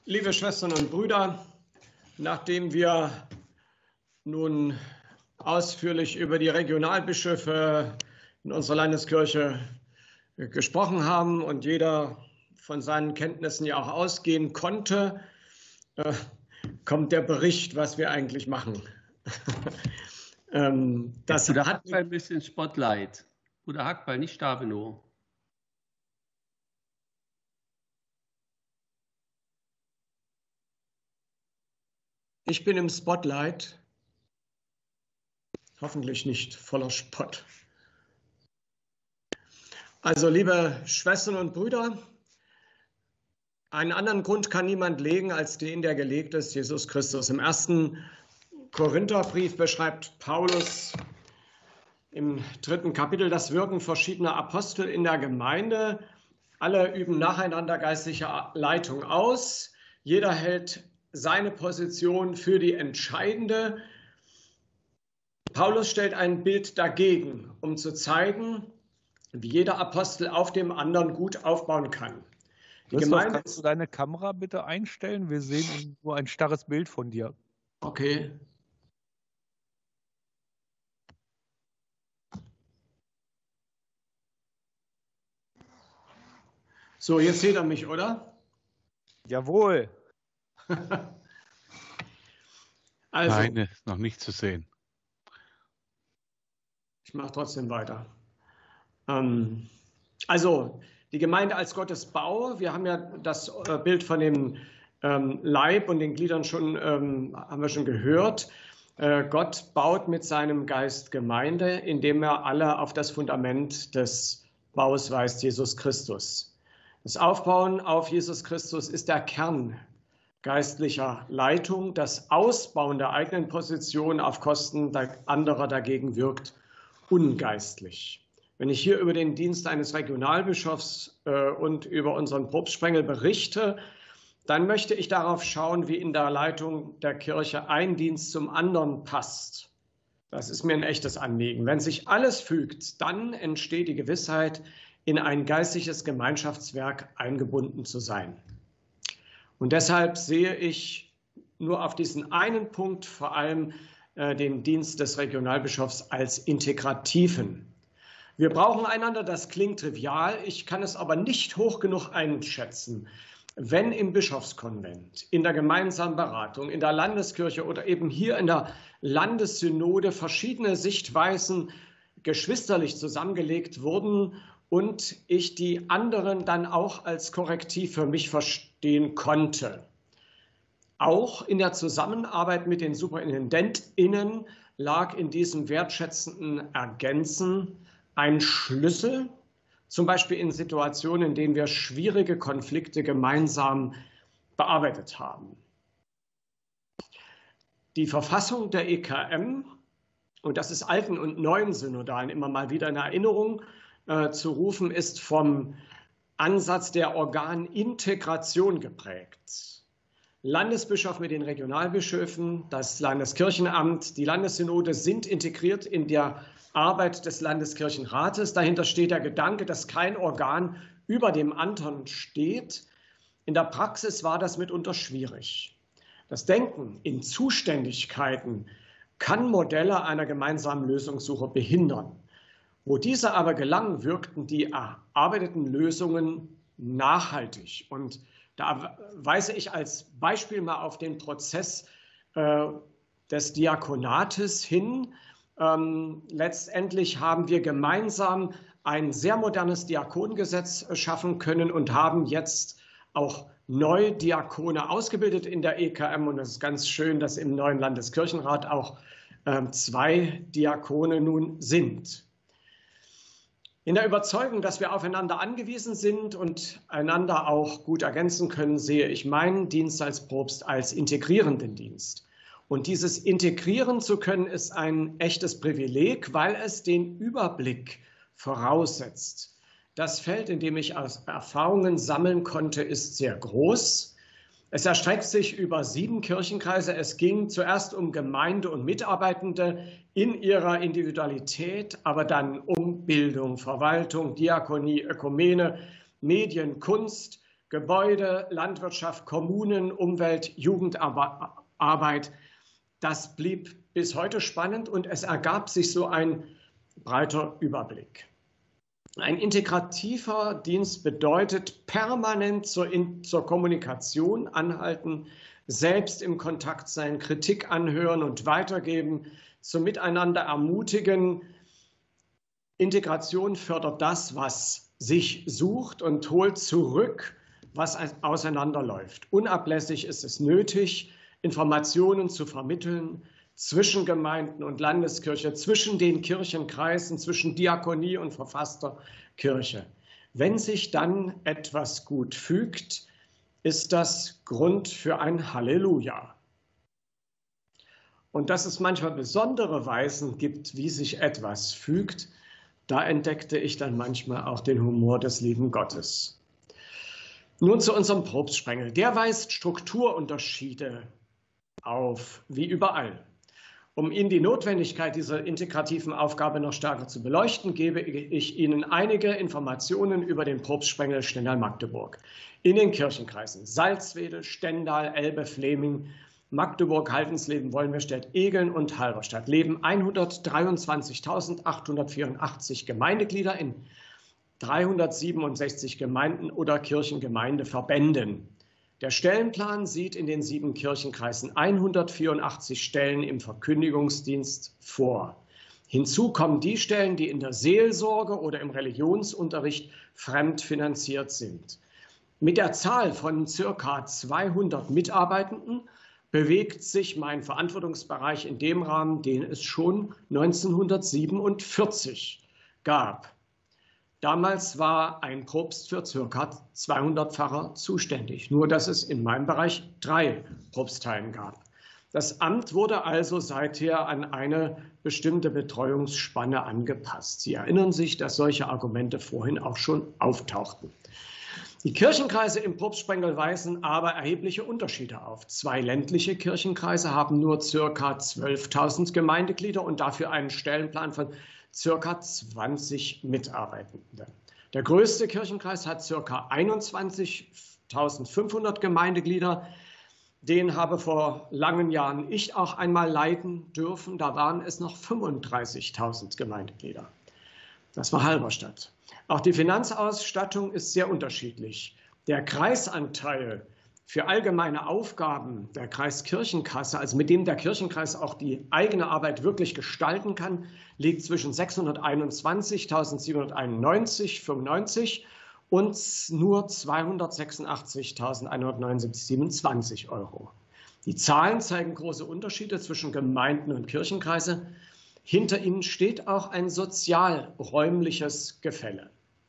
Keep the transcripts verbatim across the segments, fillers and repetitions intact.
Liebe Schwestern und Brüder, nachdem wir nun ausführlich über die Regionalbischöfe in unserer Landeskirche gesprochen haben und jeder von seinen Kenntnissen ja auch ausgehen konnte, äh, kommt der Bericht, was wir eigentlich machen. ähm, das Bruder hat Hackball ein bisschen Spotlight. Bruder Hackball, nicht Stabenow. Ich bin im Spotlight, hoffentlich nicht voller Spott. Also, liebe Schwestern und Brüder, einen anderen Grund kann niemand legen als den, der gelegt ist, Jesus Christus. Im ersten Korintherbrief beschreibt Paulus im dritten Kapitel das Wirken verschiedener Apostel in der Gemeinde. Alle üben nacheinander geistliche Leitung aus. Jeder hält seine Position für die entscheidende. Paulus stellt ein Bild dagegen, um zu zeigen, wie jeder Apostel auf dem anderen gut aufbauen kann. Die Christoph, Gemeinde kannst du deine Kamera bitte einstellen? Wir sehen nur ein starres Bild von dir. Okay. So, jetzt seht ihr mich, oder? Jawohl. Also, Nein, ist noch nicht zu sehen. ich mache trotzdem weiter. Ähm, also, die Gemeinde als Gottes Bau. Wir haben ja das äh, Bild von dem ähm, Leib und den Gliedern schon, ähm, haben wir schon gehört. Äh, Gott baut mit seinem Geist Gemeinde, indem er alle auf das Fundament des Baus weist, Jesus Christus. Das Aufbauen auf Jesus Christus ist der Kern geistlicher Leitung. Das Ausbauen der eigenen Position auf Kosten der anderer dagegen wirkt ungeistlich. Wenn ich hier über den Dienst eines Regionalbischofs äh, und über unseren Propstsprengel berichte, dann möchte ich darauf schauen, wie in der Leitung der Kirche ein Dienst zum anderen passt. Das ist mir ein echtes Anliegen. Wenn sich alles fügt, dann entsteht die Gewissheit, in ein geistliches Gemeinschaftswerk eingebunden zu sein. Und deshalb sehe ich nur auf diesen einen Punkt vor allem äh, den Dienst des Regionalbischofs als integrativen. Wir brauchen einander, das klingt trivial, ich kann es aber nicht hoch genug einschätzen. Wenn im Bischofskonvent, in der gemeinsamen Beratung, in der Landeskirche oder eben hier in der Landessynode verschiedene Sichtweisen geschwisterlich zusammengelegt wurden und ich die anderen dann auch als Korrektiv für mich verstehen konnte. Auch in der Zusammenarbeit mit den SuperintendentInnen lag in diesem wertschätzenden Ergänzen ein Schlüssel, zum Beispiel in Situationen, in denen wir schwierige Konflikte gemeinsam bearbeitet haben. Die Verfassung der E K M, und das ist alten und neuen Synodalen immer mal wieder in Erinnerung äh, zu rufen, ist vom Ansatz der Organintegration geprägt. Landesbischof mit den Regionalbischöfen, das Landeskirchenamt, die Landessynode sind integriert in der Arbeit des Landeskirchenrates. Dahinter steht der Gedanke, dass kein Organ über dem anderen steht. In der Praxis war das mitunter schwierig. Das Denken in Zuständigkeiten kann Modelle einer gemeinsamen Lösungssuche behindern. Wo diese aber gelangen, wirkten die erarbeiteten Lösungen nachhaltig. Und da weise ich als Beispiel mal auf den Prozess äh, des Diakonates hin. Ähm, letztendlich haben wir gemeinsam ein sehr modernes Diakonengesetz schaffen können und haben jetzt auch neu Diakone ausgebildet in der E K M. Und es ist ganz schön, dass im neuen Landeskirchenrat auch äh, zwei Diakone nun sind. In der Überzeugung, dass wir aufeinander angewiesen sind und einander auch gut ergänzen können, sehe ich meinen Dienst als Propst als integrierenden Dienst. Und dieses integrieren zu können, ist ein echtes Privileg, weil es den Überblick voraussetzt. Das Feld, in dem ich Erfahrungen sammeln konnte, ist sehr groß. Es erstreckt sich über sieben Kirchenkreise. Es ging zuerst um Gemeinde und Mitarbeitende in ihrer Individualität, aber dann um Bildung, Verwaltung, Diakonie, Ökumene, Medien, Kunst, Gebäude, Landwirtschaft, Kommunen, Umwelt, Jugendarbeit. Das blieb bis heute spannend und es ergab sich so ein breiter Überblick. Ein integrativer Dienst bedeutet permanent zur, in, zur Kommunikation anhalten, selbst im Kontakt sein, Kritik anhören und weitergeben, zum Miteinander ermutigen. Integration fördert das, was sich sucht und holt zurück, was auseinanderläuft. Unablässig ist es nötig, Informationen zu vermitteln zwischen Gemeinden und Landeskirche, zwischen den Kirchenkreisen, zwischen Diakonie und verfasster Kirche. Wenn sich dann etwas gut fügt, ist das Grund für ein Halleluja. Und dass es manchmal besondere Weisen gibt, wie sich etwas fügt, da entdeckte ich dann manchmal auch den Humor des lieben Gottes. Nun zu unserem Propstsprengel. Der weist Strukturunterschiede auf, wie überall. Um Ihnen die Notwendigkeit dieser integrativen Aufgabe noch stärker zu beleuchten, gebe ich Ihnen einige Informationen über den Propstsprengel Stendal-Magdeburg. In den Kirchenkreisen Salzwedel, Stendal, Elbe, Fleming, Magdeburg, Haldensleben, Wolmirstedt, Egeln und Halberstadt leben hundertdreiundzwanzigtausendachthundertvierundachtzig Gemeindeglieder in dreihundertsiebenundsechzig Gemeinden oder Kirchengemeindeverbänden. Der Stellenplan sieht in den sieben Kirchenkreisen hundertvierundachtzig Stellen im Verkündigungsdienst vor. Hinzu kommen die Stellen, die in der Seelsorge oder im Religionsunterricht fremdfinanziert sind. Mit der Zahl von circa zweihundert Mitarbeitenden bewegt sich mein Verantwortungsbereich in dem Rahmen, den es schon neunzehnhundertsiebenundvierzig gab. Damals war ein Propst für ca. zweihundert Pfarrer zuständig, nur dass es in meinem Bereich drei Propsteien gab. Das Amt wurde also seither an eine bestimmte Betreuungsspanne angepasst. Sie erinnern sich, dass solche Argumente vorhin auch schon auftauchten. Die Kirchenkreise im Propstsprengel weisen aber erhebliche Unterschiede auf. Zwei ländliche Kirchenkreise haben nur ca. zwölftausend Gemeindeglieder und dafür einen Stellenplan von ca. zwanzig Mitarbeitende. Der größte Kirchenkreis hat ca. einundzwanzigtausendfünfhundert Gemeindeglieder. Den habe vor langen Jahren ich auch einmal leiten dürfen. Da waren es noch fünfunddreißigtausend Gemeindeglieder. Das war Halberstadt. Auch die Finanzausstattung ist sehr unterschiedlich. Der Kreisanteil für allgemeine Aufgaben der Kreiskirchenkasse, also mit dem der Kirchenkreis auch die eigene Arbeit wirklich gestalten kann, liegt zwischen sechshunderteinundzwanzigtausendsiebenhunderteinundneunzig Komma fünfundneunzig und nur zweihundertsechsundachtzigtausendeinhundertneunundsiebzig Komma siebenundzwanzig Euro. Die Zahlen zeigen große Unterschiede zwischen Gemeinden und Kirchenkreise. Hinter ihnen steht auch ein sozialräumliches Gefälle.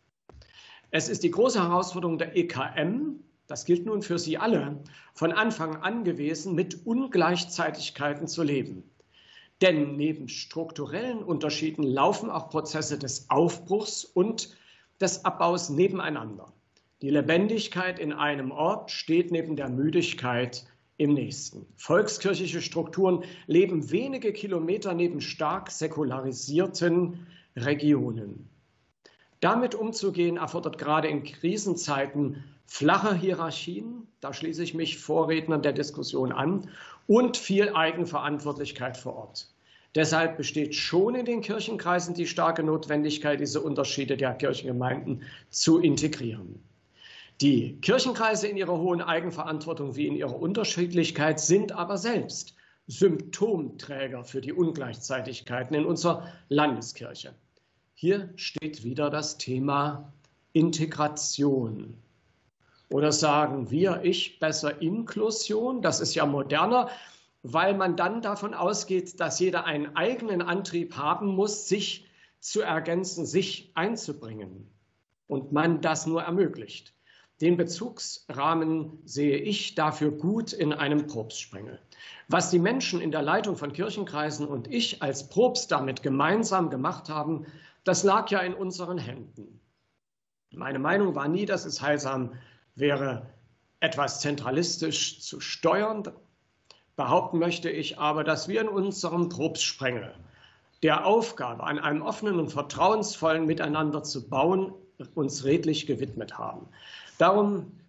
Es ist die große Herausforderung der E K M, das gilt nun für Sie alle, von Anfang an gewesen, mit Ungleichzeitigkeiten zu leben. Denn neben strukturellen Unterschieden laufen auch Prozesse des Aufbruchs und des Abbaus nebeneinander. Die Lebendigkeit in einem Ort steht neben der Müdigkeit im nächsten. Volkskirchliche Strukturen leben wenige Kilometer neben stark säkularisierten Regionen. Damit umzugehen erfordert gerade in Krisenzeiten flache Hierarchien, da schließe ich mich Vorrednern der Diskussion an, und viel Eigenverantwortlichkeit vor Ort. Deshalb besteht schon in den Kirchenkreisen die starke Notwendigkeit, diese Unterschiede der Kirchengemeinden zu integrieren. Die Kirchenkreise in ihrer hohen Eigenverantwortung wie in ihrer Unterschiedlichkeit sind aber selbst Symptomträger für die Ungleichzeitigkeiten in unserer Landeskirche. Hier steht wieder das Thema Integration. Oder sagen wir, ich besser Inklusion, das ist ja moderner, weil man dann davon ausgeht, dass jeder einen eigenen Antrieb haben muss, sich zu ergänzen, sich einzubringen und man das nur ermöglicht. Den Bezugsrahmen sehe ich dafür gut in einem Propstsprengel. Was die Menschen in der Leitung von Kirchenkreisen und ich als Propst damit gemeinsam gemacht haben, das lag ja in unseren Händen. Meine Meinung war nie, dass es heilsam wäre, etwas zentralistisch zu steuern. Behaupten möchte ich aber, dass wir in unserem Propstsprengel der Aufgabe, an einem offenen und vertrauensvollen Miteinander zu bauen, uns redlich gewidmet haben. Darum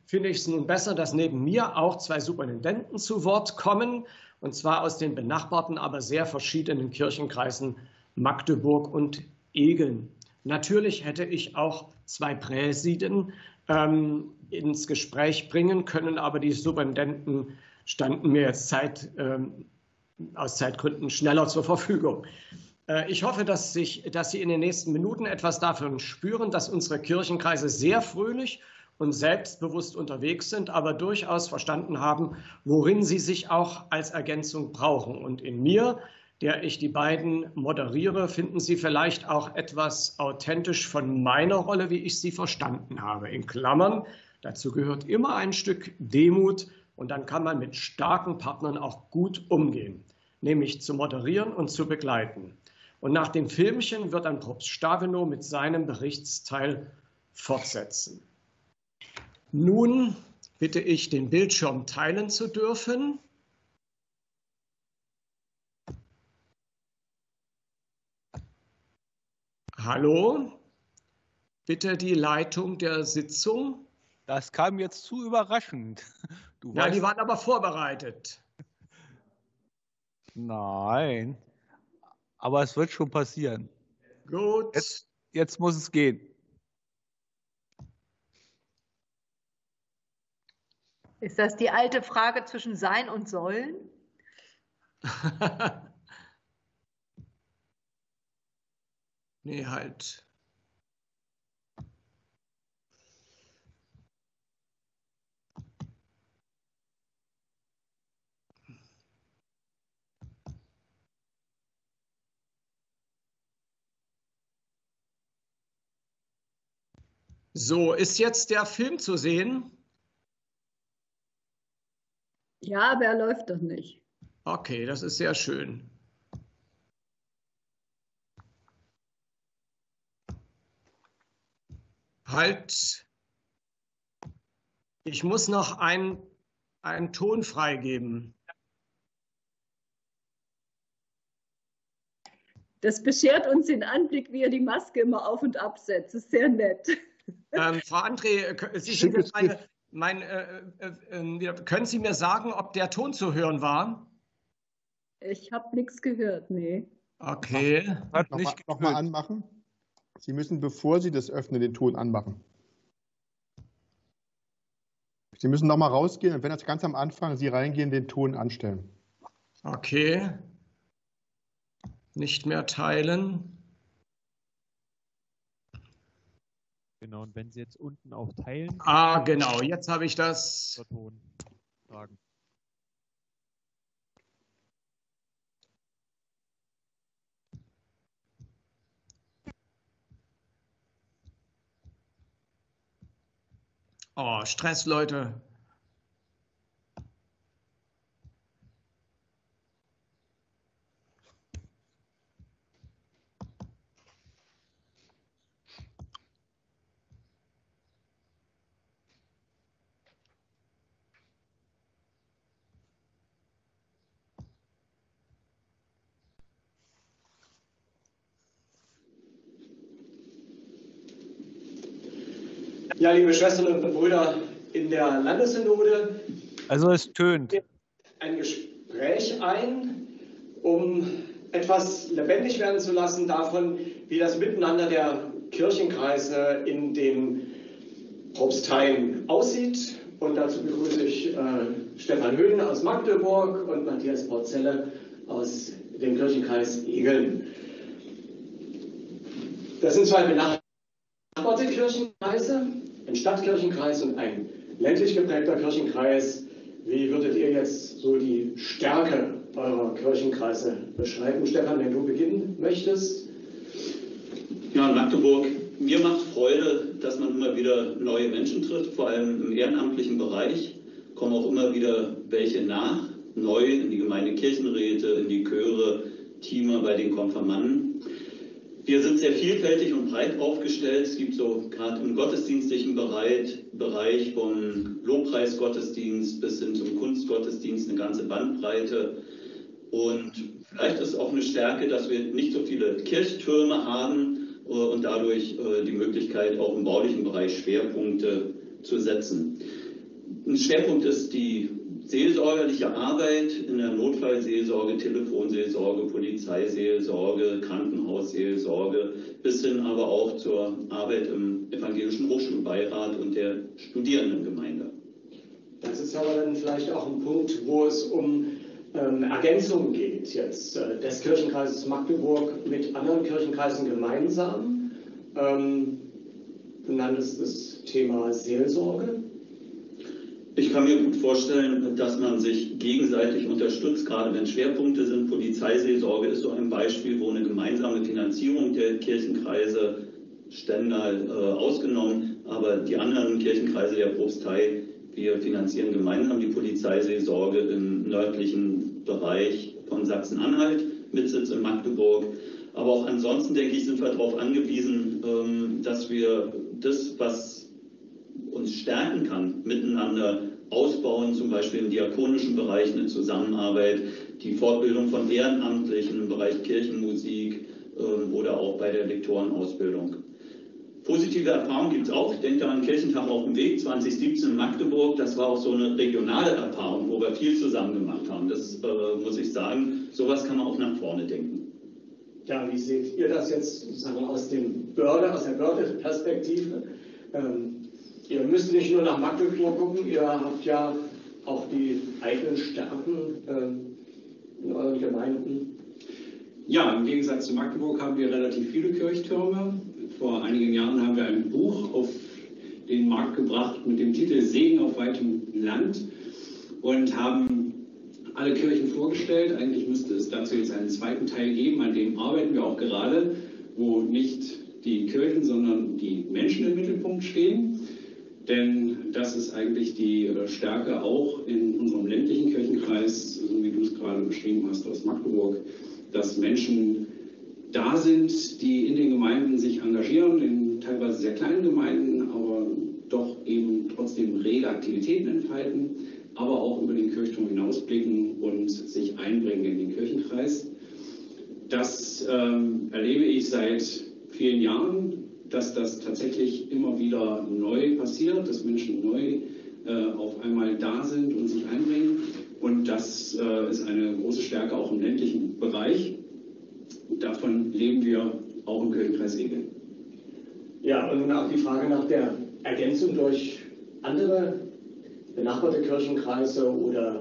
finde ich es nun besser, dass neben mir auch zwei Superintendenten zu Wort kommen, und zwar aus den benachbarten, aber sehr verschiedenen Kirchenkreisen Magdeburg und Egeln. Natürlich hätte ich auch zwei Präsidien ähm, ins Gespräch bringen können, aber die Superintendenten standen mir jetzt Zeit, ähm, aus Zeitgründen schneller zur Verfügung. Äh, ich hoffe, dass, sich, dass Sie in den nächsten Minuten etwas davon spüren, dass unsere Kirchenkreise sehr fröhlich und selbstbewusst unterwegs sind, aber durchaus verstanden haben, worin sie sich auch als Ergänzung brauchen. Und in mir, der ich die beiden moderiere, finden Sie vielleicht auch etwas authentisch von meiner Rolle, wie ich sie verstanden habe. In Klammern, dazu gehört immer ein Stück Demut, und dann kann man mit starken Partnern auch gut umgehen, nämlich zu moderieren und zu begleiten. Und nach dem Filmchen wird dann Propst Stabenow mit seinem Berichtsteil fortsetzen. Nun bitte ich, den Bildschirm teilen zu dürfen. Hallo, bitte die Leitung der Sitzung. Das kam jetzt zu überraschend. Du Ja, weißt, die waren aber vorbereitet. nein, aber es wird schon passieren. Gut. Jetzt, jetzt muss es gehen. Ist das die alte Frage zwischen Sein und Sollen? Nee, halt. So, ist jetzt der Film zu sehen? Ja, aber er läuft doch nicht. Okay, das ist sehr schön. Halt, ich muss noch ein, einen Ton freigeben. Das beschert uns den Anblick, wie er die Maske immer auf und absetzt. Das ist sehr nett. Ähm, Frau André, Sie sind jetzt meine, mein, äh, äh, äh, können Sie mir sagen, ob der Ton zu hören war? Ich habe nichts gehört, nee. Okay. Hat Nochmal nicht noch mal anmachen. Sie müssen, bevor Sie das öffnen, den Ton anmachen. Sie müssen nochmal rausgehen und wenn das ganz am Anfang Sie reingehen, den Ton anstellen. Okay. Nicht mehr teilen. Genau, und wenn Sie jetzt unten auf Teilen Ah, genau, jetzt habe ich das. Ton sagen. Oh, Stress, Leute. Ja, liebe Schwestern und Brüder in der Landessynode, Also es tönt. ein Gespräch ein, um etwas lebendig werden zu lassen davon, wie das Miteinander der Kirchenkreise in den Propsteien aussieht. Und dazu begrüße ich äh, Stefan Höhn aus Magdeburg und Matthias Porzelle aus dem Kirchenkreis Egeln. Das sind zwei benachbarte Kirchenkreise, ein Stadtkirchenkreis und ein ländlich geprägter Kirchenkreis. Wie würdet ihr jetzt so die Stärke eurer Kirchenkreise beschreiben? Stefan, wenn du beginnen möchtest. Ja, in Magdeburg, mir macht Freude, dass man immer wieder neue Menschen trifft, vor allem im ehrenamtlichen Bereich. Kommen auch immer wieder welche nach, neu in die Gemeindekirchenräte, in die Chöre, Teamer bei den Konfirmanden. Wir sind sehr vielfältig und breit aufgestellt. Es gibt so gerade im gottesdienstlichen Bereich, Bereich vom Lobpreisgottesdienst bis hin zum Kunstgottesdienst eine ganze Bandbreite. Und vielleicht ist auch eine Stärke, dass wir nicht so viele Kirchtürme haben und dadurch die Möglichkeit, auch im baulichen Bereich Schwerpunkte zu setzen. Ein Schwerpunkt ist die seelsorgerliche Arbeit in der Notfallseelsorge, Telefonseelsorge, Polizeiseelsorge, Krankenhausseelsorge, bis hin aber auch zur Arbeit im Evangelischen Hochschulbeirat und der Studierendengemeinde. Das ist aber dann vielleicht auch ein Punkt, wo es um ähm, Ergänzungen geht, jetzt äh, des Kirchenkreises Magdeburg mit anderen Kirchenkreisen gemeinsam. Ähm, benannt ist das Thema Seelsorge. Ich kann mir gut vorstellen, dass man sich gegenseitig unterstützt, gerade wenn Schwerpunkte sind. Polizeiseelsorge ist so ein Beispiel, wo eine gemeinsame Finanzierung der Kirchenkreise, Stendal äh, ausgenommen, aber die anderen Kirchenkreise der Propstei, wir finanzieren gemeinsam die Polizeiseelsorge im nördlichen Bereich von Sachsen-Anhalt mit Sitz in Magdeburg. Aber auch ansonsten, denke ich, sind wir darauf angewiesen, ähm, dass wir das, was uns stärken kann, miteinander ausbauen, zum Beispiel im diakonischen Bereich eine Zusammenarbeit, die Fortbildung von Ehrenamtlichen im Bereich Kirchenmusik ähm, oder auch bei der Lektorenausbildung. Positive Erfahrungen gibt es auch. Ich denke an Kirchentag auf dem Weg zwanzig siebzehn in Magdeburg. Das war auch so eine regionale Erfahrung, wo wir viel zusammen gemacht haben. Das äh, muss ich sagen. Sowas kann man auch nach vorne denken. Ja, wie seht ihr das jetzt sozusagen aus dem Börde, aus der Börde-Perspektive? Ähm, Ihr müsst nicht nur nach Magdeburg gucken, ihr habt ja auch die eigenen Stärken ähm, in euren Gemeinden. Ja, im Gegensatz zu Magdeburg haben wir relativ viele Kirchtürme. Vor einigen Jahren haben wir ein Buch auf den Markt gebracht mit dem Titel Segen auf weitem Land und haben alle Kirchen vorgestellt. Eigentlich müsste es dazu jetzt einen zweiten Teil geben, an dem arbeiten wir auch gerade, wo nicht die Kirchen, sondern die Menschen im Mittelpunkt stehen. Denn das ist eigentlich die Stärke auch in unserem ländlichen Kirchenkreis, so wie du es gerade beschrieben hast aus Magdeburg, dass Menschen da sind, die in den Gemeinden sich engagieren, in teilweise sehr kleinen Gemeinden, aber doch eben trotzdem rege Aktivitäten entfalten, aber auch über den Kirchturm hinausblicken und sich einbringen in den Kirchenkreis. Das ähm, erlebe ich seit vielen Jahren, dass das tatsächlich immer wieder neu passiert, dass Menschen neu äh, auf einmal da sind und sich einbringen. Und das äh, ist eine große Stärke auch im ländlichen Bereich. Und davon leben wir auch im Kirchenkreis Egel. Ja, und auch die Frage nach der Ergänzung durch andere benachbarte Kirchenkreise oder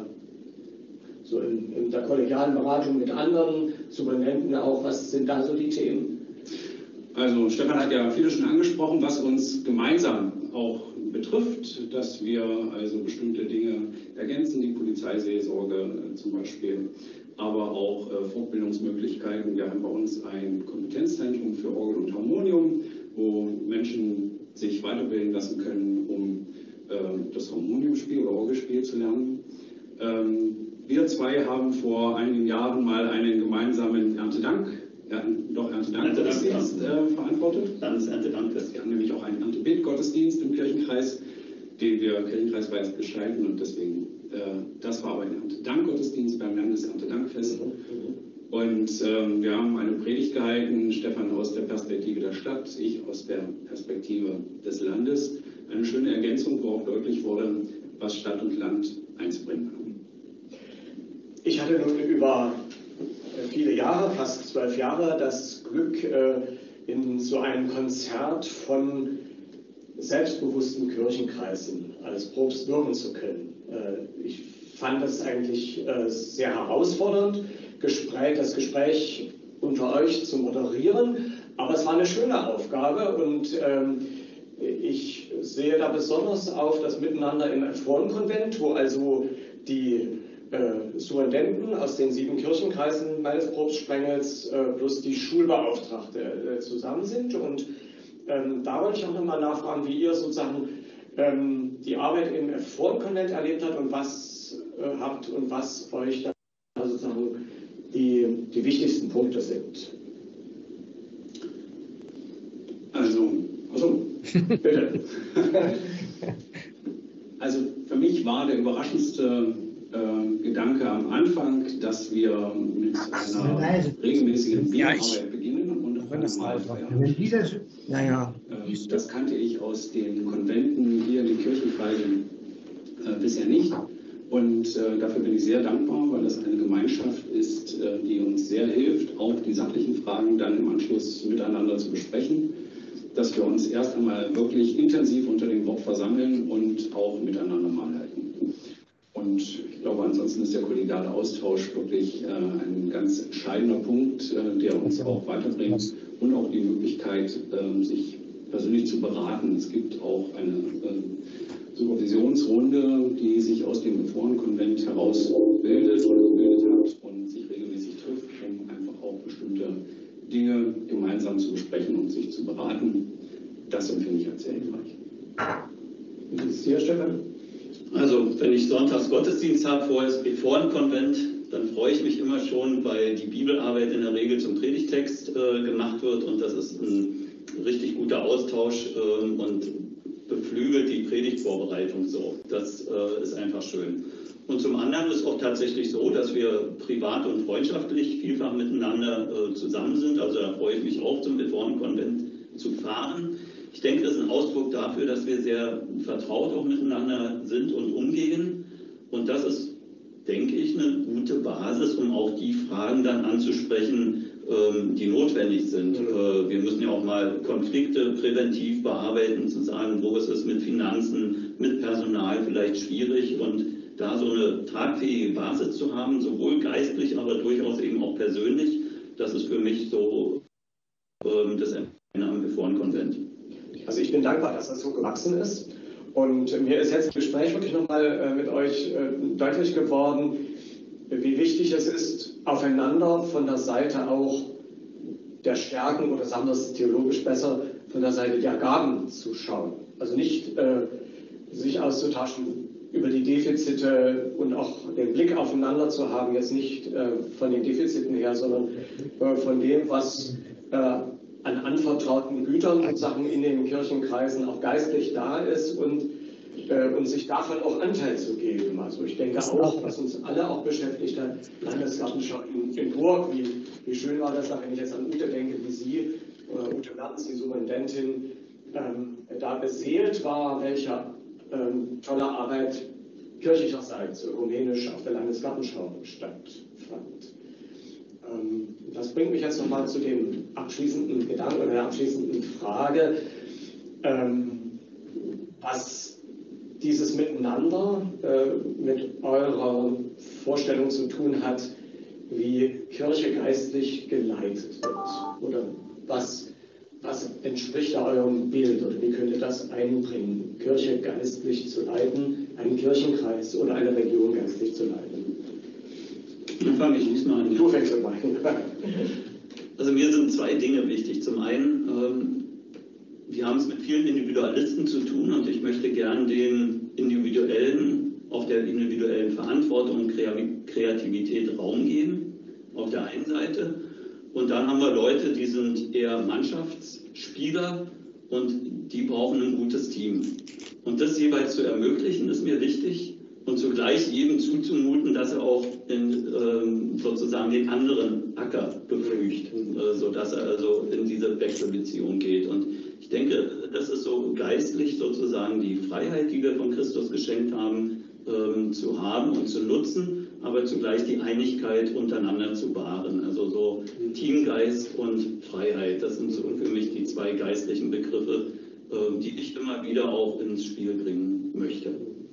so in, in der kollegialen Beratung mit anderen zu benennen, auch was sind da so die Themen? Also Stefan hat ja vieles schon angesprochen, was uns gemeinsam auch betrifft, dass wir also bestimmte Dinge ergänzen, die Polizeiseelsorge zum Beispiel, aber auch äh, Fortbildungsmöglichkeiten. Wir haben bei uns ein Kompetenzzentrum für Orgel und Harmonium, wo Menschen sich weiterbilden lassen können, um äh, das Harmoniumspiel oder Orgelspiel zu lernen. Ähm, wir zwei haben vor einigen Jahren mal einen gemeinsamen Erntedank Ja, doch Erntedankgottesdienst äh, verantwortet. Landeserntedankfest. Wir haben nämlich auch einen Erntebittgottesdienst im Kirchenkreis, den wir kirchenkreisweit gestalten und deswegen, äh, das war aber ein Erntedankgottesdienst beim Landeserntedankfest. Und ähm, wir haben eine Predigt gehalten, Stefan aus der Perspektive der Stadt, ich aus der Perspektive des Landes. Eine schöne Ergänzung, wo auch deutlich wurde, was Stadt und Land einzubringen haben. Ich hatte nun über viele Jahre, fast zwölf Jahre, das Glück, in so einem Konzert von selbstbewussten Kirchenkreisen als Propst wirken zu können. Ich fand das eigentlich sehr herausfordernd, das Gespräch unter euch zu moderieren, aber es war eine schöne Aufgabe und ich sehe da besonders auf das Miteinander im Frauenkonvent, wo also die Äh, Suendenten aus den sieben Kirchenkreisen meines Propstsprengels äh, plus die Schulbeauftragte äh, zusammen sind. Und ähm, da wollte ich auch nochmal nachfragen, wie ihr sozusagen ähm, die Arbeit im Frauenkonvent erlebt habt und was äh, habt und was euch da sozusagen die, die wichtigsten Punkte sind. Also, also bitte. Also für mich war der überraschendste Gedanke am Anfang, dass wir mit einer regelmäßigen Bierarbeit beginnen und auf eine Mahlfeier. Ja, ja. Das kannte ich aus den Konventen hier in den Kirchenkreisen äh, bisher nicht. Und äh, dafür bin ich sehr dankbar, weil das eine Gemeinschaft ist, äh, die uns sehr hilft, auch die sachlichen Fragen dann im Anschluss miteinander zu besprechen, dass wir uns erst einmal wirklich intensiv unter dem Wort versammeln und auch miteinander mal halten. Und ich glaube, ansonsten ist der kollegiale Austausch wirklich äh, ein ganz entscheidender Punkt, äh, der uns auch weiterbringt und auch die Möglichkeit, äh, sich persönlich zu beraten. Es gibt auch eine äh, Supervisionsrunde, die sich aus dem Reformkonvent heraus bildet oder gebildet hat und sich regelmäßig trifft, um einfach auch bestimmte Dinge gemeinsam zu besprechen und sich zu beraten. Das empfinde ich als sehr hilfreich. Wie ist es hier, Stefan? Also, wenn ich sonntags Gottesdienst habe vor dem Reformkonvent, dann freue ich mich immer schon, weil die Bibelarbeit in der Regel zum Predigtext äh, gemacht wird und das ist ein richtig guter Austausch äh, und beflügelt die Predigtvorbereitung so. Das äh, ist einfach schön. Und zum anderen ist auch tatsächlich so, dass wir privat und freundschaftlich vielfach miteinander äh, zusammen sind. Also da freue ich mich auch, zum Reformkonvent zu fahren. Ich denke, das ist ein Ausdruck dafür, dass wir sehr vertraut auch miteinander sind und umgehen. Und das ist, denke ich, eine gute Basis, um auch die Fragen dann anzusprechen, ähm, die notwendig sind. Mhm. Äh, wir müssen ja auch mal Konflikte präventiv bearbeiten, zu sagen, wo ist es mit Finanzen, mit Personal vielleicht schwierig und da so eine tragfähige Basis zu haben, sowohl geistlich, aber durchaus eben auch persönlich, das ist für mich so ähm, das Ende am Reformkonvent. Also ich bin dankbar, dass das so gewachsen ist. Und mir ist jetzt im Gespräch wirklich nochmal äh, mit euch äh, deutlich geworden, wie wichtig es ist, aufeinander von der Seite auch der Stärken oder sagen wir es theologisch besser, von der Seite der Gaben zu schauen. Also nicht äh, sich auszutauschen über die Defizite und auch den Blick aufeinander zu haben, jetzt nicht äh, von den Defiziten her, sondern äh, von dem, was äh, an anvertrauten Gütern und Sachen in den Kirchenkreisen auch geistlich da ist und, äh, und sich davon auch Anteil zu geben. Also ich denke auch, was uns alle auch beschäftigt hat, Landesgartenschau in, in Burg, wie, wie schön war das, wenn ich jetzt an Ute denke, wie sie, äh, Ute Mertens, die Superintendent, ähm, da beseelt war, welcher ähm, tolle Arbeit kirchlicherseits ökumenisch auf der Landesgartenschau stattfand. Ähm, das bringt mich jetzt nochmal zu dem abschließenden Gedanken oder der abschließenden Frage, ähm, was dieses Miteinander äh, mit eurer Vorstellung zu tun hat, wie Kirche geistlich geleitet wird. Oder was, was entspricht da eurem Bild oder wie könnt ihr das einbringen, Kirche geistlich zu leiten, einen Kirchenkreis oder eine Region geistlich zu leiten? Dann fange ich diesmal an. Du fängst mal. Also mir sind zwei Dinge wichtig. Zum einen, ähm, wir haben es mit vielen Individualisten zu tun und ich möchte gern den individuellen, auch der individuellen Verantwortung und Kreativität Raum geben, auf der einen Seite. Und dann haben wir Leute, die sind eher Mannschaftsspieler und die brauchen ein gutes Team. Und das jeweils zu ermöglichen, ist mir wichtig. Und zugleich jedem zuzumuten, dass er auch in, ähm, sozusagen den anderen Acker beflügt, äh, sodass er also in diese Wechselbeziehung geht. Und ich denke, das ist so geistlich sozusagen die Freiheit, die wir von Christus geschenkt haben, ähm, zu haben und zu nutzen, aber zugleich die Einigkeit untereinander zu wahren. Also so Teamgeist und Freiheit, das sind so für mich die zwei geistlichen Begriffe, äh, die ich immer wieder auch ins Spiel bringen möchte.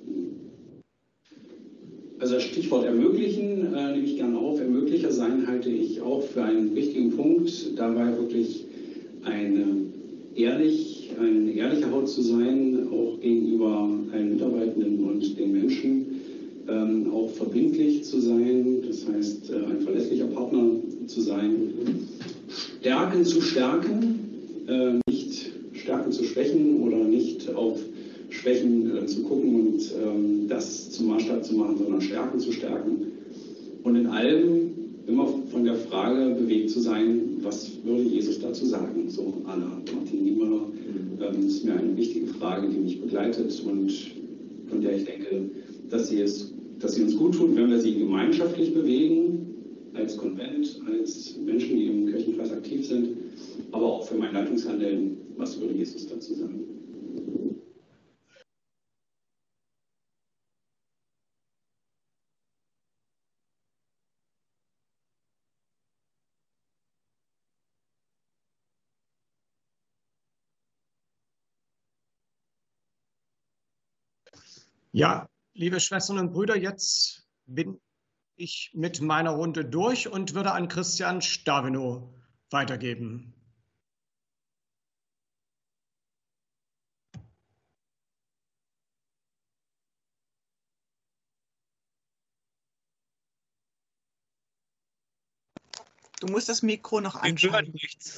Also das Stichwort ermöglichen äh, nehme ich gerne auf. Ermöglicher sein halte ich auch für einen wichtigen Punkt, dabei wirklich eine ehrlich, ein ehrlicher Haut zu sein, auch gegenüber allen Mitarbeitenden und den Menschen, ähm, auch verbindlich zu sein, das heißt äh, ein verlässlicher Partner zu sein, Stärken zu stärken, äh, nicht Stärken zu schwächen oder nicht auf Schwächen äh, zu gucken und ähm, das zum Maßstab zu machen, sondern Stärken zu stärken. Und in allem immer von der Frage bewegt zu sein, was würde Jesus dazu sagen? So à la Martin Niemöller. Ähm, das ist mir eine wichtige Frage, die mich begleitet und von der ich denke, dass sie, es, dass sie uns gut tut, wenn wir sie gemeinschaftlich bewegen, als Konvent, als Menschen, die im Kirchenkreis aktiv sind, aber auch für mein Leitungshandeln, was würde Jesus dazu sagen? Ja, liebe Schwestern und Brüder, jetzt bin ich mit meiner Runde durch und würde an Christian Stavenow weitergeben. Du musst das Mikro noch anschalten.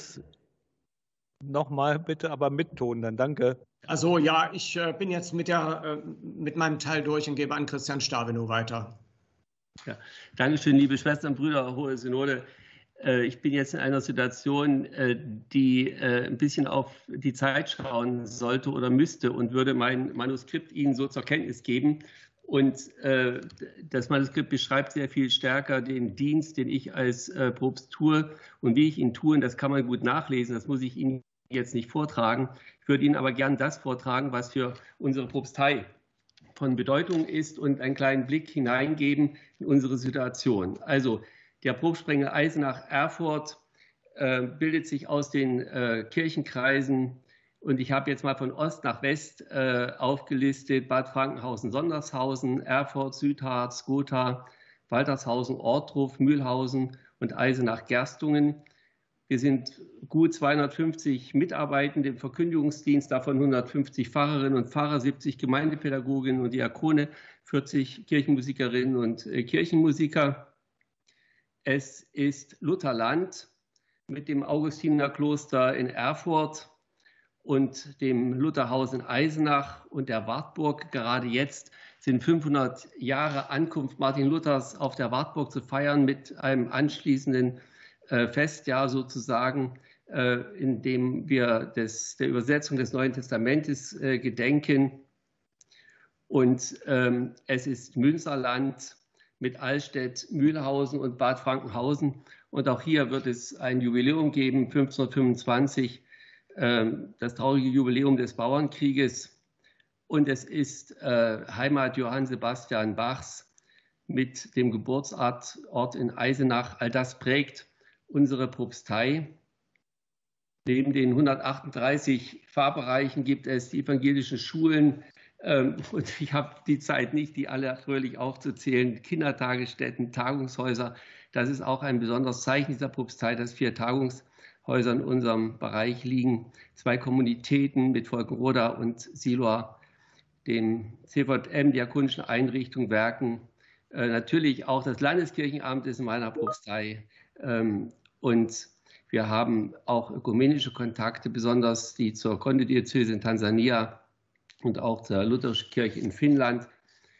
Nochmal bitte, aber mit Ton dann, danke. Also ja, ich äh, bin jetzt mit, der, äh, mit meinem Teil durch und gebe an Christian Stavenow weiter. Ja, Dankeschön, liebe Schwestern und Brüder, Hohe Synode. Äh, ich bin jetzt in einer Situation, äh, die äh, ein bisschen auf die Zeit schauen sollte oder müsste und würde mein Manuskript Ihnen so zur Kenntnis geben. Und äh, das Manuskript beschreibt sehr viel stärker den Dienst, den ich als äh, Propst tue und wie ich ihn tue. Und das kann man gut nachlesen. Das muss ich Ihnen jetzt nicht vortragen. Ich würde Ihnen aber gern das vortragen, was für unsere Propstei von Bedeutung ist und einen kleinen Blick hineingeben in unsere Situation. Also der Propstsprengel Eisenach Erfurt äh, bildet sich aus den äh, Kirchenkreisen. Und ich habe jetzt mal von Ost nach West äh, aufgelistet: Bad Frankenhausen, Sondershausen, Erfurt, Südharz, Gotha, Waltershausen, Ortruf, Mühlhausen und Eisenach-Gerstungen. Wir sind gut zweihundertfünfzig Mitarbeitende im Verkündigungsdienst, davon hundertfünfzig Pfarrerinnen und Pfarrer, siebzig Gemeindepädagoginnen und Diakone, vierzig Kirchenmusikerinnen und äh, Kirchenmusiker. Es ist Lutherland mit dem Augustinerkloster in Erfurt und dem Lutherhaus in Eisenach und der Wartburg. Gerade jetzt sind fünfhundert Jahre Ankunft Martin Luthers auf der Wartburg zu feiern mit einem anschließenden äh, Festjahr sozusagen, äh, in dem wir des, der Übersetzung des Neuen Testamentes äh, gedenken. Und ähm, es ist Münsterland mit Allstedt, Mühlhausen und Bad Frankenhausen. Und auch hier wird es ein Jubiläum geben, fünfzehnhundertfünfundzwanzig, das traurige Jubiläum des Bauernkrieges, und es ist äh, Heimat Johann Sebastian Bachs mit dem Geburtsort in Eisenach. All das prägt unsere Propstei. Neben den hundertachtunddreißig Pfarrbereichen gibt es die evangelischen Schulen, ähm, und ich habe die Zeit nicht, die alle fröhlich aufzuzählen, Kindertagesstätten, Tagungshäuser. Das ist auch ein besonderes Zeichen dieser Propstei, dass vier Tagungshäuser in unserem Bereich liegen, zwei Kommunitäten mit Volkenroda und Siloa, den C V M, diakonischen Einrichtungen, Werken, äh, natürlich auch das Landeskirchenamt ist in meiner Propstei, ähm, und wir haben auch ökumenische Kontakte, besonders die zur Kondidiözese in Tansania und auch zur Lutherischen Kirche in Finnland.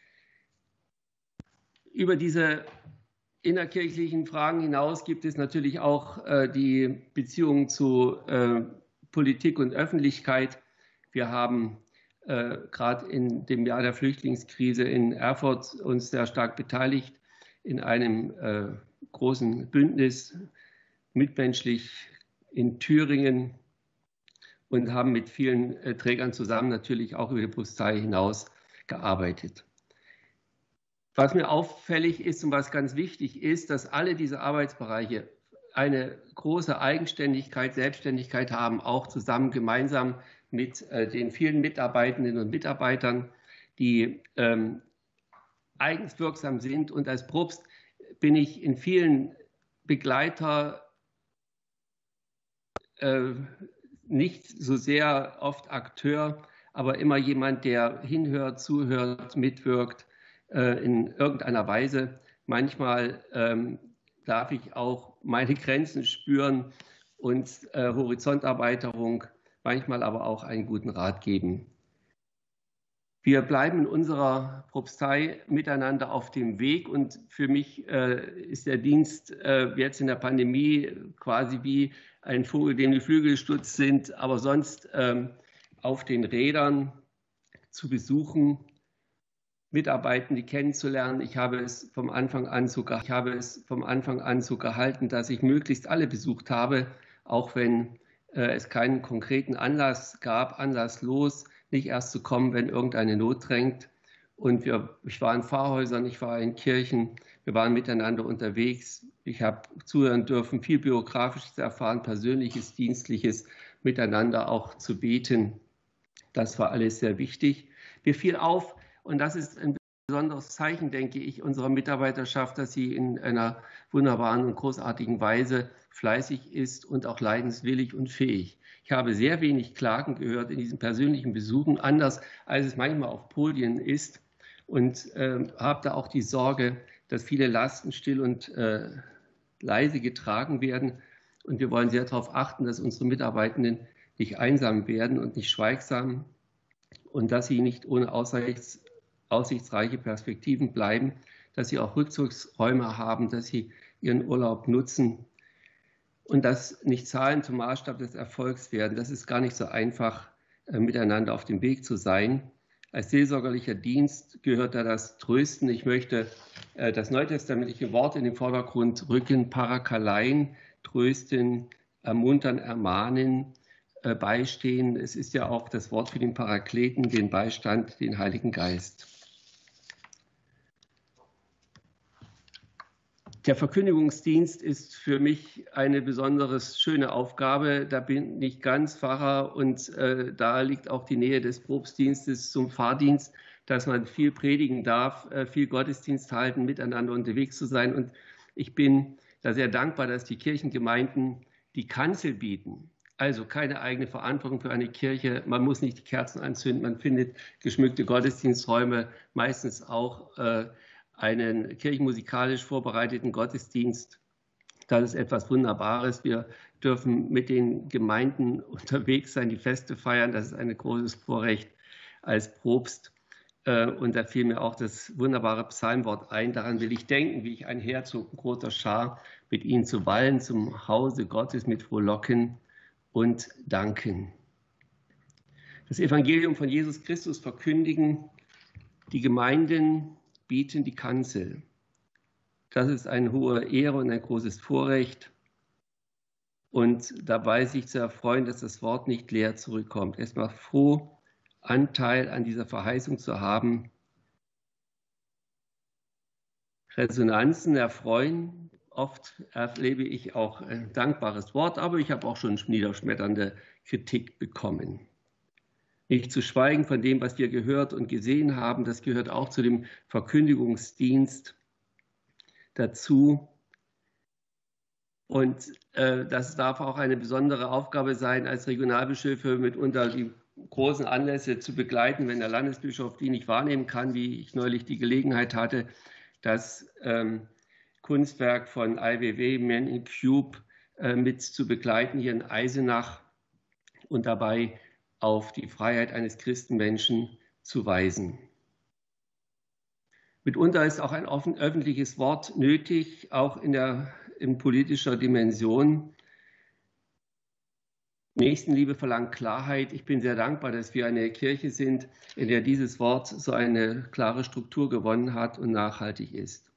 Über diese innerkirchlichen Fragen hinaus gibt es natürlich auch äh, die Beziehungen zu äh, Politik und Öffentlichkeit. Wir haben äh, gerade in dem Jahr der Flüchtlingskrise in Erfurt uns sehr stark beteiligt in einem äh, großen Bündnis mitmenschlich in Thüringen und haben mit vielen äh, Trägern zusammen natürlich auch über die Propstei hinaus gearbeitet. Was mir auffällig ist und was ganz wichtig ist, dass alle diese Arbeitsbereiche eine große Eigenständigkeit, Selbstständigkeit haben, auch zusammen gemeinsam mit äh, den vielen Mitarbeitenden und Mitarbeitern, die ähm, eigens wirksam sind. Und als Propst bin ich in vielen Begleiter äh, nicht so sehr oft Akteur, aber immer jemand, der hinhört, zuhört, mitwirkt, in irgendeiner Weise. Manchmal ähm, darf ich auch meine Grenzen spüren und äh, Horizonterweiterung, manchmal aber auch einen guten Rat geben. Wir bleiben in unserer Propstei miteinander auf dem Weg, und für mich äh, ist der Dienst äh, jetzt in der Pandemie quasi wie ein Vogel, dem die Flügel gestutzt sind, aber sonst ähm, auf den Rädern zu besuchen, Mitarbeitende kennenzulernen. Ich habe es vom Anfang an so, ich habe es vom Anfang an so gehalten, dass ich möglichst alle besucht habe, auch wenn äh, es keinen konkreten Anlass gab, anlasslos, nicht erst zu kommen, wenn irgendeine Not drängt. Und wir, ich war in Pfarrhäusern, ich war in Kirchen, wir waren miteinander unterwegs. Ich habe zuhören dürfen, viel Biografisches erfahren, Persönliches, Dienstliches, miteinander auch zu beten. Das war alles sehr wichtig. Mir fiel auf, Und das ist ein besonderes Zeichen, denke ich, unserer Mitarbeiterschaft, dass sie in einer wunderbaren und großartigen Weise fleißig ist und auch leidenswillig und fähig. Ich habe sehr wenig Klagen gehört in diesen persönlichen Besuchen, anders als es manchmal auf Podien ist, und äh, habe da auch die Sorge, dass viele Lasten still und äh, leise getragen werden. Und wir wollen sehr darauf achten, dass unsere Mitarbeitenden nicht einsam werden und nicht schweigsam und dass sie nicht ohne Aussichts, aussichtsreiche Perspektiven bleiben, dass sie auch Rückzugsräume haben, dass sie ihren Urlaub nutzen und dass nicht Zahlen zum Maßstab des Erfolgs werden. Das ist gar nicht so einfach, äh, miteinander auf dem Weg zu sein. Als seelsorgerlicher Dienst gehört da das Trösten. Ich möchte äh, das neutestamentliche Wort in den Vordergrund rücken, parakalein, trösten, ermuntern, ermahnen, äh, beistehen. Es ist ja auch das Wort für den Parakleten, den Beistand, den Heiligen Geist. Der Verkündigungsdienst ist für mich eine besonders schöne Aufgabe. Da bin ich ganz Pfarrer und äh, da liegt auch die Nähe des Propstdienstes zum Pfarrdienst, dass man viel predigen darf, äh, viel Gottesdienst halten, miteinander unterwegs zu sein. Und ich bin da sehr dankbar, dass die Kirchengemeinden die Kanzel bieten. Also keine eigene Verantwortung für eine Kirche. Man muss nicht die Kerzen anzünden. Man findet geschmückte Gottesdiensträume, meistens auch äh, einen kirchenmusikalisch vorbereiteten Gottesdienst. Das ist etwas Wunderbares. Wir dürfen mit den Gemeinden unterwegs sein, die Feste feiern. Das ist ein großes Vorrecht als Propst. Und da fiel mir auch das wunderbare Psalmwort ein. Daran will ich denken, wie ich einherzog in großer Schar, mit ihnen zu wallen zum Hause Gottes mit Frohlocken und Danken. Das Evangelium von Jesus Christus verkündigen, die Gemeinden bieten die Kanzel. Das ist eine hohe Ehre und ein großes Vorrecht. Und dabei sich zu erfreuen, dass das Wort nicht leer zurückkommt. Es macht froh, Anteil an dieser Verheißung zu haben. Resonanzen erfreuen. Oft erlebe ich auch ein dankbares Wort, aber ich habe auch schon niederschmetternde Kritik bekommen. Nicht zu schweigen von dem, was wir gehört und gesehen haben, das gehört auch zu dem Verkündigungsdienst dazu. Und äh, das darf auch eine besondere Aufgabe sein, als Regionalbischöfe mitunter die großen Anlässe zu begleiten, wenn der Landesbischof die nicht wahrnehmen kann, wie ich neulich die Gelegenheit hatte, das ähm, Kunstwerk von I W W, Man in Cube, äh, mit zu begleiten hier in Eisenach und dabei auf die Freiheit eines Christenmenschen zu weisen. Mitunter ist auch ein offen, öffentliches Wort nötig, auch in, der, in politischer Dimension. Nächstenliebe verlangt Klarheit. Ich bin sehr dankbar, dass wir eine Kirche sind, in der dieses Wort so eine klare Struktur gewonnen hat und nachhaltig ist.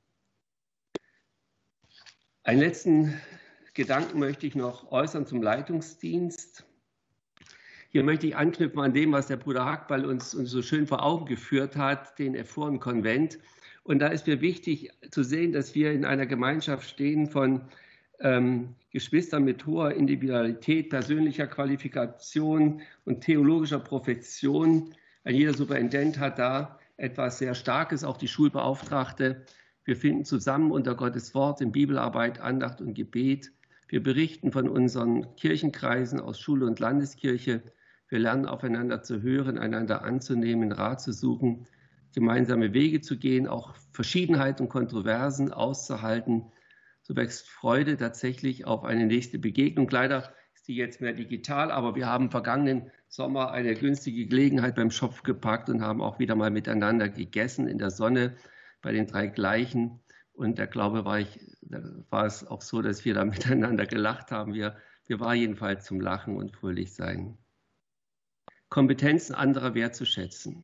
Einen letzten Gedanken möchte ich noch äußern zum Leitungsdienst. Hier möchte ich anknüpfen an dem, was der Bruder Hackball uns, uns so schön vor Augen geführt hat, den Ephoren-Konvent. Und da ist mir wichtig zu sehen, dass wir in einer Gemeinschaft stehen von ähm, Geschwistern mit hoher Individualität, persönlicher Qualifikation und theologischer Profession. Ein jeder Superintendent hat da etwas sehr Starkes, auch die Schulbeauftragte. Wir finden zusammen unter Gottes Wort in Bibelarbeit, Andacht und Gebet. Wir berichten von unseren Kirchenkreisen aus Schule und Landeskirche. Wir lernen aufeinander zu hören, einander anzunehmen, Rat zu suchen, gemeinsame Wege zu gehen, auch Verschiedenheit und Kontroversen auszuhalten. So wächst Freude tatsächlich auf eine nächste Begegnung. Leider ist die jetzt mehr digital, aber wir haben vergangenen Sommer eine günstige Gelegenheit beim Schopf gepackt und haben auch wieder mal miteinander gegessen in der Sonne bei den drei Gleichen. Und der Glaube war, ich, war es auch so, dass wir da miteinander gelacht haben. Wir, wir waren jedenfalls zum Lachen und fröhlich sein. Kompetenzen anderer wertzuschätzen.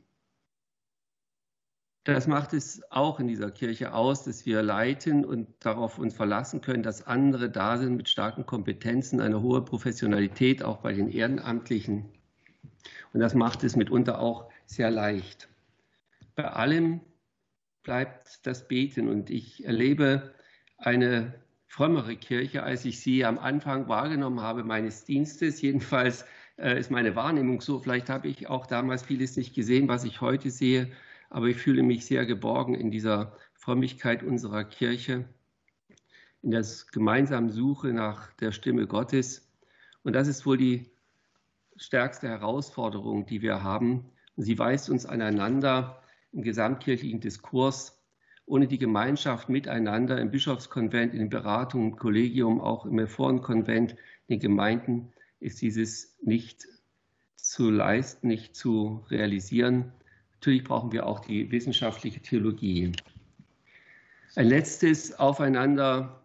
Das macht es auch in dieser Kirche aus, dass wir leiten und darauf uns verlassen können, dass andere da sind mit starken Kompetenzen, eine hohe Professionalität, auch bei den Ehrenamtlichen. Und das macht es mitunter auch sehr leicht. Bei allem bleibt das Beten. Und ich erlebe eine frömmere Kirche, als ich sie am Anfang wahrgenommen habe meines Dienstes. Jedenfalls äh, ist meine Wahrnehmung so. Vielleicht habe ich auch damals vieles nicht gesehen, was ich heute sehe. aber ich fühle mich sehr geborgen in dieser Frömmigkeit unserer Kirche, in der gemeinsamen Suche nach der Stimme Gottes. Und das ist wohl die stärkste Herausforderung, die wir haben. Und sie weist uns aneinander im gesamtkirchlichen Diskurs. Ohne die Gemeinschaft miteinander im Bischofskonvent, in den Beratungen, im Kollegium, auch im Reformenkonvent, in den Gemeinden, ist dieses nicht zu leisten, nicht zu realisieren. Natürlich brauchen wir auch die wissenschaftliche Theologie. Ein letztes Aufeinander,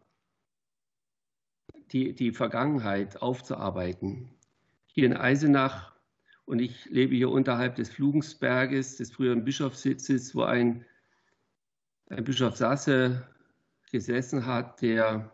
die, die Vergangenheit aufzuarbeiten. Hier in Eisenach, und ich lebe hier unterhalb des Flugensberges, des früheren Bischofssitzes, wo ein, ein Bischof Sasse gesessen hat, der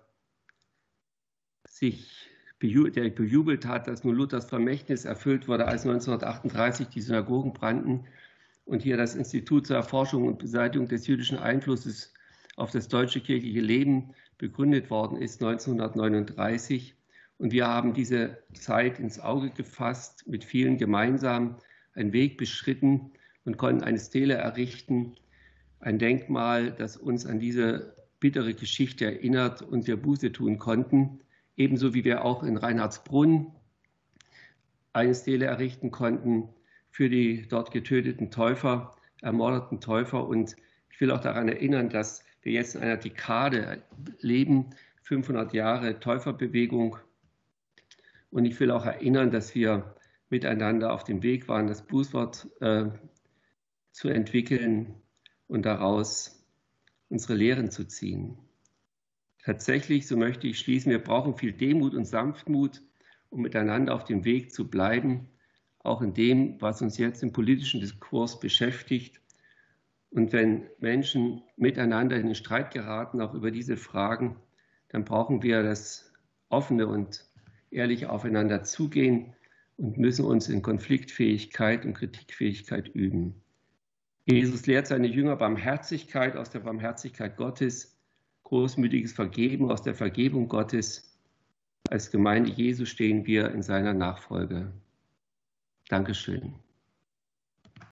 sich der bejubelt hat, dass nun Luthers Vermächtnis erfüllt wurde, als neunzehnhundertachtunddreißig die Synagogen brannten und hier das Institut zur Erforschung und Beseitigung des jüdischen Einflusses auf das deutsche kirchliche Leben begründet worden ist, neunzehnhundertneununddreißig. Und wir haben diese Zeit ins Auge gefasst, mit vielen gemeinsam einen Weg beschritten und konnten eine Stele errichten, ein Denkmal, das uns an diese bittere Geschichte erinnert und wir Buße tun konnten. Ebenso wie wir auch in Reinhardsbrunn eine Stele errichten konnten für die dort getöteten Täufer, ermordeten Täufer. Und ich will auch daran erinnern, dass wir jetzt in einer Dekade leben, fünfhundert Jahre Täuferbewegung. Und ich will auch erinnern, dass wir miteinander auf dem Weg waren, das Bußwort äh, zu entwickeln und daraus unsere Lehren zu ziehen. Tatsächlich, so möchte ich schließen, wir brauchen viel Demut und Sanftmut, um miteinander auf dem Weg zu bleiben, auch in dem, was uns jetzt im politischen Diskurs beschäftigt. Und wenn Menschen miteinander in den Streit geraten, auch über diese Fragen, dann brauchen wir das offene und ehrliche Aufeinander zugehen und müssen uns in Konfliktfähigkeit und Kritikfähigkeit üben. Jesus lehrt seine Jünger Barmherzigkeit aus der Barmherzigkeit Gottes, großmütiges Vergeben aus der Vergebung Gottes. Als Gemeinde Jesu stehen wir in seiner Nachfolge. Dankeschön.